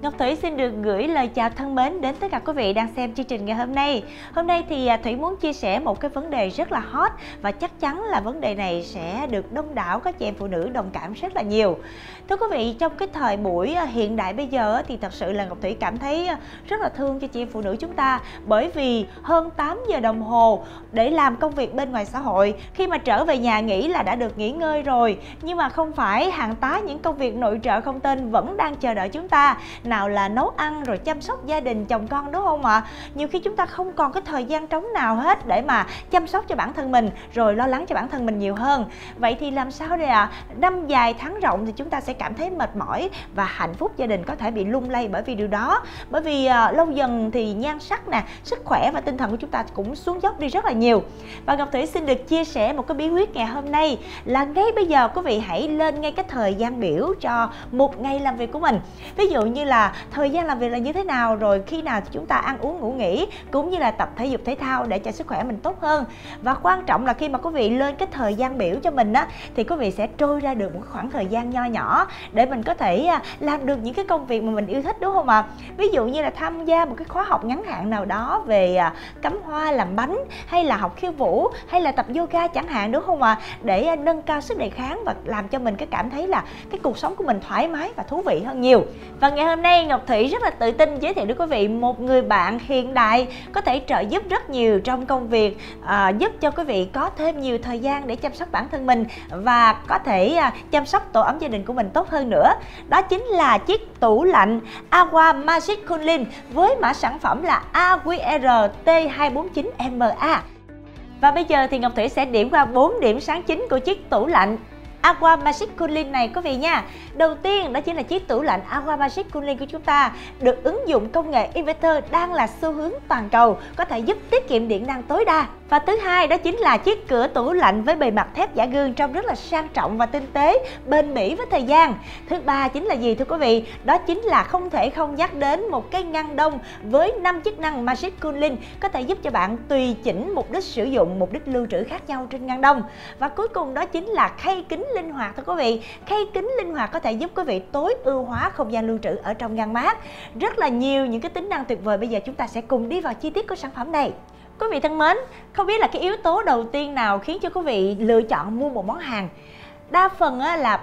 Ngọc Thủy xin được gửi lời chào thân mến đến tất cả quý vị đang xem chương trình ngày hôm nay. Hôm nay thì Thủy muốn chia sẻ một cái vấn đề rất là hot và chắc chắn là vấn đề này sẽ được đông đảo các chị em phụ nữ đồng cảm rất là nhiều. Thưa quý vị, trong cái thời buổi hiện đại bây giờ thì thật sự là Ngọc Thủy cảm thấy rất là thương cho chị em phụ nữ chúng ta, bởi vì hơn 8 giờ đồng hồ để làm công việc bên ngoài xã hội, khi mà trở về nhà nghĩ là đã được nghỉ ngơi rồi, nhưng mà không phải, hàng tá những công việc nội trợ không tên vẫn đang chờ đợi chúng ta. Nào là nấu ăn rồi chăm sóc gia đình chồng con, đúng không ạ? Nhiều khi chúng ta không còn cái thời gian trống nào hết để mà chăm sóc cho bản thân mình, rồi lo lắng cho bản thân mình nhiều hơn. Vậy thì làm sao đây ạ? Năm dài tháng rộng thì chúng ta sẽ cảm thấy mệt mỏi và hạnh phúc gia đình có thể bị lung lay bởi vì điều đó. Bởi vì lâu dần thì nhan sắc nè, sức khỏe và tinh thần của chúng ta cũng xuống dốc đi rất là nhiều. Và Ngọc Thủy xin được chia sẻ một cái bí quyết ngày hôm nay là ngay bây giờ quý vị hãy lên ngay cái thời gian biểu cho một ngày làm việc của mình. Ví dụ như là thời gian làm việc là như thế nào, rồi khi nào thì chúng ta ăn uống ngủ nghỉ, cũng như là tập thể dục thể thao để cho sức khỏe mình tốt hơn. Và quan trọng là khi mà quý vị lên cái thời gian biểu cho mình á, thì quý vị sẽ trôi ra được một khoảng thời gian nho nhỏ để mình có thể làm được những cái công việc mà mình yêu thích, đúng không ạ? Ví dụ như là tham gia một cái khóa học ngắn hạn nào đó về cắm hoa, làm bánh, hay là học khiêu vũ, hay là tập yoga chẳng hạn, đúng không ạ? Để nâng cao sức đề kháng và làm cho mình cái cảm thấy là cái cuộc sống của mình thoải mái và thú vị hơn nhiều. Và ngày hôm nay Ngọc Thủy rất là tự tin giới thiệu đến quý vị một người bạn hiện đại có thể trợ giúp rất nhiều trong công việc, giúp cho quý vị có thêm nhiều thời gian để chăm sóc bản thân mình và có thể chăm sóc tổ ấm gia đình của mình tốt hơn nữa. Đó chính là chiếc tủ lạnh Aqua Magic Cooling với mã sản phẩm là AQR T249MA. Và bây giờ thì Ngọc Thủy sẽ điểm qua 4 điểm sáng chính của chiếc tủ lạnh Aqua Magic Cooling này quý vị nha. Đầu tiên đó chính là chiếc tủ lạnh Aqua Magic Cooling của chúng ta được ứng dụng công nghệ inverter đang là xu hướng toàn cầu, có thể giúp tiết kiệm điện năng tối đa. Và thứ hai đó chính là chiếc cửa tủ lạnh với bề mặt thép giả gương trông rất là sang trọng và tinh tế, bền bỉ với thời gian. Thứ ba chính là gì thưa quý vị? Đó chính là không thể không nhắc đến một cái ngăn đông với 5 chức năng Magic Cooling có thể giúp cho bạn tùy chỉnh mục đích sử dụng, mục đích lưu trữ khác nhau trên ngăn đông. Và cuối cùng đó chính là khay kính linh hoạt thưa quý vị. Khay kính linh hoạt có thể giúp quý vị tối ưu hóa không gian lưu trữ ở trong ngăn mát. Rất là nhiều những cái tính năng tuyệt vời, bây giờ chúng ta sẽ cùng đi vào chi tiết của sản phẩm này. Quý vị thân mến, không biết là cái yếu tố đầu tiên nào khiến cho quý vị lựa chọn mua một món hàng? Đa phần là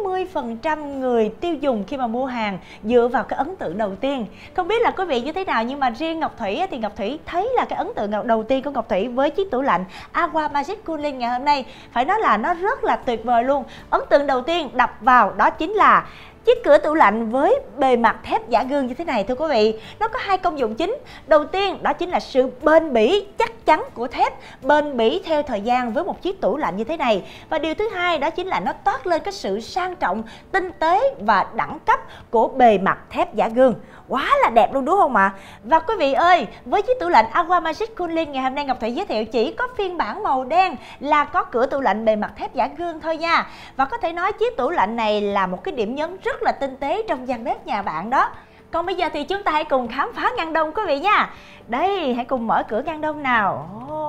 70% người tiêu dùng khi mà mua hàng dựa vào cái ấn tượng đầu tiên. Không biết là quý vị như thế nào, nhưng mà riêng Ngọc Thủy thì Ngọc Thủy thấy là cái ấn tượng đầu tiên của Ngọc Thủy với chiếc tủ lạnh Aqua Magic Cooling ngày hôm nay phải nói là nó rất là tuyệt vời luôn. Ấn tượng đầu tiên đập vào đó chính là chiếc cửa tủ lạnh với bề mặt thép giả gương như thế này thưa quý vị. Nó có hai công dụng chính. Đầu tiên đó chính là sự bền bỉ chắc chắn của thép, bền bỉ theo thời gian với một chiếc tủ lạnh như thế này. Và điều thứ hai đó chính là nó toát lên cái sự sang trọng, tinh tế và đẳng cấp của bề mặt thép giả gương. Quá là đẹp luôn đúng không ạ? Và quý vị ơi, với chiếc tủ lạnh Aqua Magic Cooling ngày hôm nay Ngọc Thủy giới thiệu chỉ có phiên bản màu đen là có cửa tủ lạnh bề mặt thép giả gương thôi nha. Và có thể nói chiếc tủ lạnh này là một cái điểm nhấn rất là tinh tế trong gian bếp nhà bạn đó. Còn bây giờ thì chúng ta hãy cùng khám phá ngăn đông quý vị nha. Đây, hãy cùng mở cửa ngăn đông nào.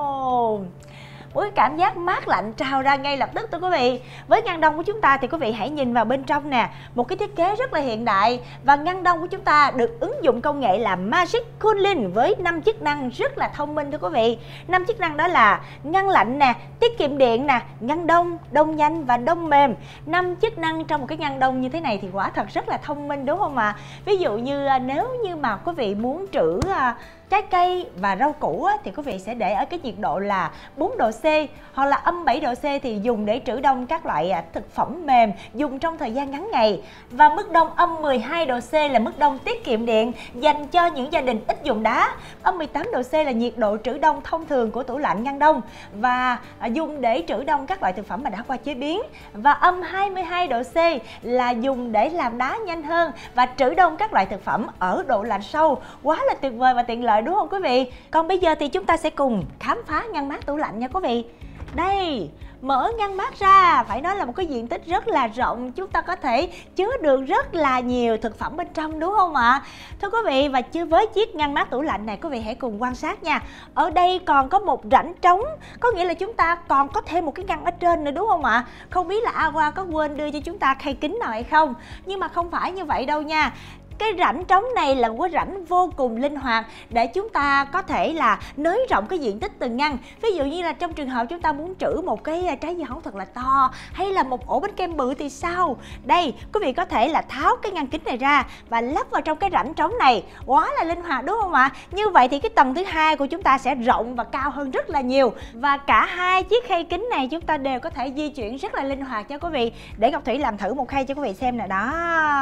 Một cái cảm giác mát lạnh trào ra ngay lập tức thưa quý vị. Với ngăn đông của chúng ta thì quý vị hãy nhìn vào bên trong nè, một cái thiết kế rất là hiện đại. Và ngăn đông của chúng ta được ứng dụng công nghệ là Magic Cooling với 5 chức năng rất là thông minh thưa quý vị. 5 chức năng đó là ngăn lạnh nè, tiết kiệm điện nè, ngăn đông, đông nhanh và đông mềm. 5 chức năng trong một cái ngăn đông như thế này thì quả thật rất là thông minh đúng không ạ? Ví dụ như nếu như mà quý vị muốn trữ trái cây và rau củ thì quý vị sẽ để ở cái nhiệt độ là 4 độ C hoặc là âm 7 độ C thì dùng để trữ đông các loại thực phẩm mềm dùng trong thời gian ngắn ngày. Và mức đông âm 12 độ C là mức đông tiết kiệm điện dành cho những gia đình ít dùng đá. Âm 18 độ C là nhiệt độ trữ đông thông thường của tủ lạnh ngăn đông và dùng để trữ đông các loại thực phẩm mà đã qua chế biến. Và âm 22 độ C là dùng để làm đá nhanh hơn và trữ đông các loại thực phẩm ở độ lạnh sâu. Quá là tuyệt vời và tiện lợi đúng không quý vị? Còn bây giờ thì chúng ta sẽ cùng khám phá ngăn mát tủ lạnh nha quý vị. Đây, mở ngăn mát ra, phải nói là một cái diện tích rất là rộng, chúng ta có thể chứa được rất là nhiều thực phẩm bên trong đúng không ạ? Thưa quý vị, và với chiếc ngăn mát tủ lạnh này quý vị hãy cùng quan sát nha. Ở đây còn có một rãnh trống, có nghĩa là chúng ta còn có thêm một cái ngăn ở trên nữa đúng không ạ? Không biết là Aqua có quên đưa cho chúng ta khay kính nào hay không? Nhưng mà không phải như vậy đâu nha. Cái rãnh trống này là một cái rãnh vô cùng linh hoạt để chúng ta có thể là nới rộng cái diện tích từng ngăn. Ví dụ như là trong trường hợp chúng ta muốn trữ một cái trái dưa hấu thật là to, hay là một ổ bánh kem bự thì sao? Đây, quý vị có thể là tháo cái ngăn kính này ra và lắp vào trong cái rãnh trống này. Quá là linh hoạt đúng không ạ? Như vậy thì cái tầng thứ hai của chúng ta sẽ rộng và cao hơn rất là nhiều. Và cả hai chiếc khay kính này chúng ta đều có thể di chuyển rất là linh hoạt cho quý vị. Để Ngọc Thủy làm thử một khay cho quý vị xem nè. Đó,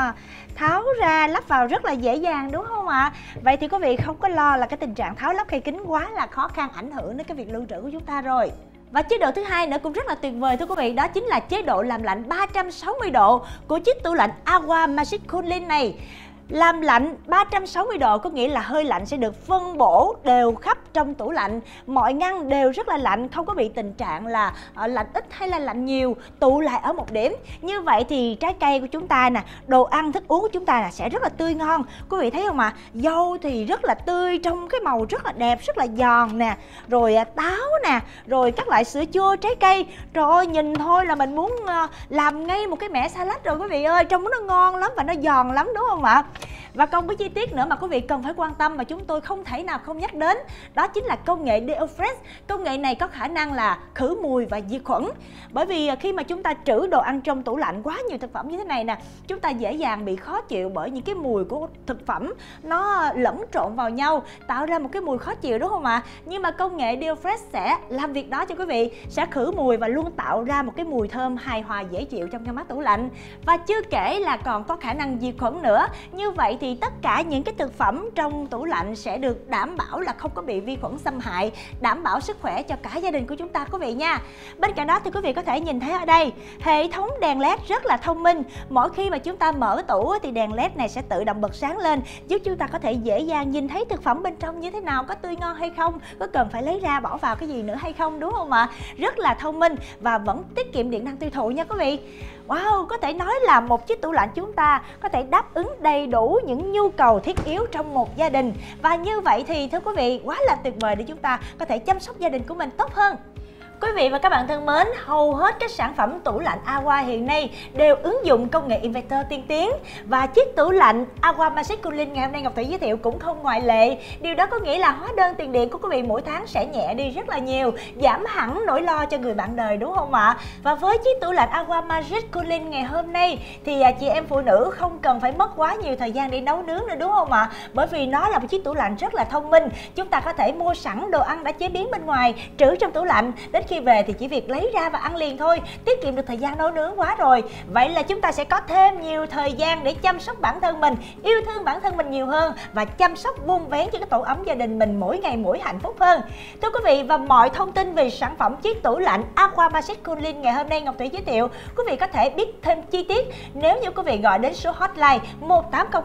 tháo ra lắp vào rất là dễ dàng đúng không ạ? Vậy thì quý vị không có lo là cái tình trạng tháo lắp khay kính quá là khó khăn, ảnh hưởng đến cái việc lưu trữ của chúng ta rồi. Và chế độ thứ hai nữa cũng rất là tuyệt vời thưa quý vị, đó chính là chế độ làm lạnh 360 độ của chiếc tủ lạnh Aqua Magic Cooling này. Làm lạnh 360 độ có nghĩa là hơi lạnh sẽ được phân bổ đều khắp trong tủ lạnh. Mọi ngăn đều rất là lạnh, không có bị tình trạng là lạnh ít hay là lạnh nhiều tụ lại ở một điểm. Như vậy thì trái cây của chúng ta nè, đồ ăn, thức uống của chúng ta là sẽ rất là tươi ngon. Quý vị thấy không ạ? Dâu thì rất là tươi, trong cái màu rất là đẹp, rất là giòn nè. Rồi táo nè, rồi các loại sữa chua, trái cây. Trời ơi, nhìn thôi là mình muốn làm ngay một cái mẻ salad rồi quý vị ơi. Trông nó ngon lắm và nó giòn lắm đúng không ạ? Và còn cái chi tiết nữa mà quý vị cần phải quan tâm mà chúng tôi không thể nào không nhắc đến, đó chính là công nghệ DeoFresh. Công nghệ này có khả năng là khử mùi và diệt khuẩn. Bởi vì khi mà chúng ta trữ đồ ăn trong tủ lạnh quá nhiều thực phẩm như thế này nè, chúng ta dễ dàng bị khó chịu bởi những cái mùi của thực phẩm nó lẫn trộn vào nhau, tạo ra một cái mùi khó chịu đúng không ạ? Nhưng mà công nghệ DeoFresh sẽ làm việc đó cho quý vị, sẽ khử mùi và luôn tạo ra một cái mùi thơm hài hòa dễ chịu trong ngăn mát tủ lạnh. Và chưa kể là còn có khả năng diệt khuẩn nữa. Như vậy thì tất cả những cái thực phẩm trong tủ lạnh sẽ được đảm bảo là không có bị vi khuẩn xâm hại, đảm bảo sức khỏe cho cả gia đình của chúng ta quý vị nha. Bên cạnh đó thì quý vị có thể nhìn thấy ở đây, hệ thống đèn LED rất là thông minh. Mỗi khi mà chúng ta mở tủ thì đèn LED này sẽ tự động bật sáng lên, giúp chúng ta có thể dễ dàng nhìn thấy thực phẩm bên trong như thế nào, có tươi ngon hay không, có cần phải lấy ra bỏ vào cái gì nữa hay không đúng không ạ? Rất là thông minh và vẫn tiết kiệm điện năng tiêu thụ nha quý vị. Wow, có thể nói là một chiếc tủ lạnh chúng ta có thể đáp ứng đầy đủ những nhu cầu thiết yếu trong một gia đình. Và như vậy thì thưa quý vị, quá là tuyệt vời để chúng ta có thể chăm sóc gia đình của mình tốt hơn. Quý vị và các bạn thân mến, hầu hết các sản phẩm tủ lạnh Aqua hiện nay đều ứng dụng công nghệ inverter tiên tiến. Và chiếc tủ lạnh Aqua Magic Cooling ngày hôm nay Ngọc Thủy giới thiệu cũng không ngoại lệ. Điều đó có nghĩa là hóa đơn tiền điện của quý vị mỗi tháng sẽ nhẹ đi rất là nhiều, giảm hẳn nỗi lo cho người bạn đời đúng không ạ? Và với chiếc tủ lạnh Aqua Magic Cooling ngày hôm nay thì chị em phụ nữ không cần phải mất quá nhiều thời gian để nấu nướng nữa đúng không ạ? Bởi vì nó là một chiếc tủ lạnh rất là thông minh. Chúng ta có thể mua sẵn đồ ăn đã chế biến bên ngoài, trữ trong tủ lạnh, đến khi về thì chỉ việc lấy ra và ăn liền thôi, tiết kiệm được thời gian nấu nướng quá rồi. Vậy là chúng ta sẽ có thêm nhiều thời gian để chăm sóc bản thân mình, yêu thương bản thân mình nhiều hơn và chăm sóc vun vén cho cái tổ ấm gia đình mình mỗi ngày mỗi hạnh phúc hơn. Thưa quý vị, và mọi thông tin về sản phẩm chiếc tủ lạnh Aqua Magic Cooling ngày hôm nay Ngọc Thủy giới thiệu, quý vị có thể biết thêm chi tiết nếu như quý vị gọi đến số hotline 1800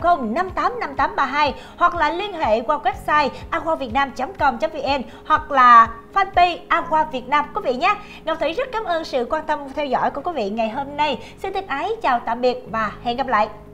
585832 hoặc là liên hệ qua website aquavietnam.com.vn hoặc là fanpage Aqua Việt Nam quý vị nhé. Ngọc Thủy rất cảm ơn sự quan tâm theo dõi của quý vị ngày hôm nay. Xin thân ái chào tạm biệt và hẹn gặp lại.